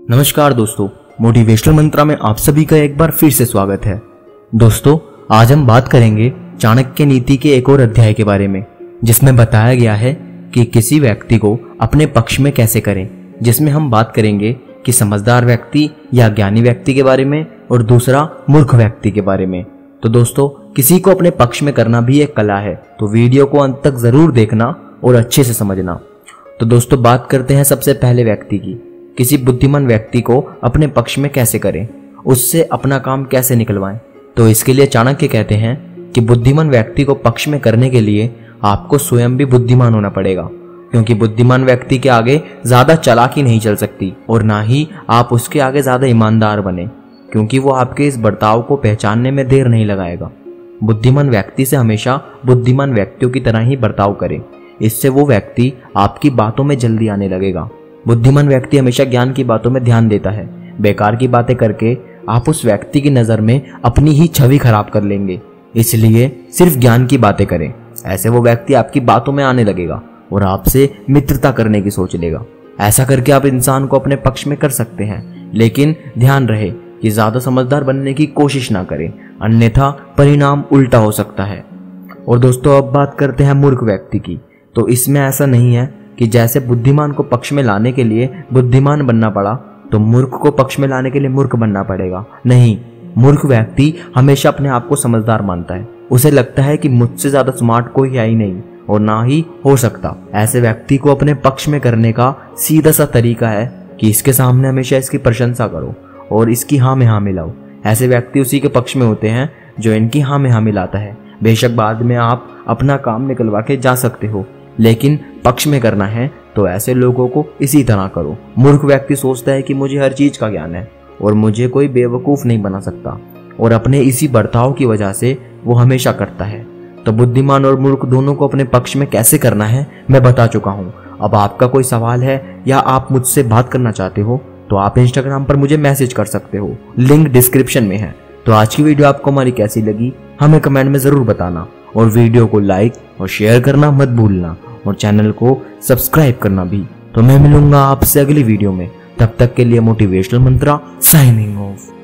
नमस्कार दोस्तों, मोटिवेशनल मंत्रा में आप सभी का एक बार फिर से स्वागत है। दोस्तों, आज हम बात करेंगे चाणक्य नीति के एक और अध्याय के बारे में, जिसमें बताया गया है कि किसी व्यक्ति को अपने पक्ष में कैसे करें। जिसमें हम बात करेंगे कि समझदार व्यक्ति या ज्ञानी व्यक्ति के बारे में और दूसरा मूर्ख व्यक्ति के बारे में। तो दोस्तों, किसी को अपने पक्ष में करना भी एक कला है, तो वीडियो को अंत तक जरूर देखना और अच्छे से समझना। तो दोस्तों, बात करते हैं सबसे पहले व्यक्ति की। किसी बुद्धिमान व्यक्ति को अपने पक्ष में कैसे करें, उससे अपना काम कैसे निकलवाएं। तो इसके लिए चाणक्य कहते हैं कि बुद्धिमान व्यक्ति को पक्ष में करने के लिए आपको स्वयं भी बुद्धिमान होना पड़ेगा, क्योंकि बुद्धिमान व्यक्ति के आगे ज्यादा चालाकी नहीं चल सकती और ना ही आप उसके आगे ज्यादा ईमानदार बने, क्योंकि वो आपके इस बर्ताव को पहचानने में देर नहीं लगाएगा। बुद्धिमान व्यक्ति से हमेशा बुद्धिमान व्यक्तियों की तरह ही बर्ताव करें, इससे वो व्यक्ति आपकी बातों में जल्दी आने लगेगा। बुद्धिमान व्यक्ति हमेशा ज्ञान की बातों में ध्यान देता है। बेकार की बातें करके आप उस व्यक्ति की नजर में अपनी ही छवि खराब कर लेंगे, इसलिए सिर्फ ज्ञान की बातें करें। ऐसे वो व्यक्ति आपकी बातों में आने लगेगा और आपसे मित्रता करने की सोच लेगा। ऐसा करके आप इंसान को अपने पक्ष में कर सकते हैं, लेकिन ध्यान रहे कि ज्यादा समझदार बनने की कोशिश ना करें, अन्यथा परिणाम उल्टा हो सकता है। और दोस्तों, अब बात करते हैं मूर्ख व्यक्ति की। तो इसमें ऐसा नहीं है कि जैसे बुद्धिमान को पक्ष में लाने के लिए बुद्धिमान बनना पड़ा, तो मूर्ख को पक्ष में लाने के लिए मूर्ख बनना पड़ेगा। नहीं, मूर्ख व्यक्ति हमेशा अपने आप को समझदार मानता है। उसे लगता है कि मुझसे ज्यादा स्मार्ट कोई है ही नहीं और ना ही हो सकता। ऐसे व्यक्ति को अपने पक्ष में करने का सीधा सा तरीका है कि इसके सामने हमेशा इसकी प्रशंसा करो और इसकी हाँ में हाँ मिलाओ। ऐसे व्यक्ति उसी के पक्ष में होते हैं जो इनकी हाँ में हाँ मिलाता है। बेशक बाद में आप अपना काम निकलवा के जा सकते हो, लेकिन पक्ष में करना है तो ऐसे लोगों को इसी तरह करो। मूर्ख व्यक्ति सोचता है कि मुझे हर चीज का ज्ञान है और मुझे कोई बेवकूफ नहीं बना सकता, और अपने इसी बर्ताव की वजह से वो हमेशा करता है। तो बुद्धिमान और मूर्ख दोनों को अपने पक्ष में कैसे करना है मैं बता चुका हूँ। अब आपका कोई सवाल है या आप मुझसे बात करना चाहते हो तो आप इंस्टाग्राम पर मुझे मैसेज कर सकते हो, लिंक डिस्क्रिप्शन में है। तो आज की वीडियो आपको हमारी कैसी लगी हमें कमेंट में जरूर बताना, और वीडियो को लाइक और शेयर करना मत भूलना, और चैनल को सब्सक्राइब करना भी। तो मैं मिलूंगा आपसे अगली वीडियो में, तब तक के लिए मोटिवेशनल मंत्रा साइनिंग ऑफ।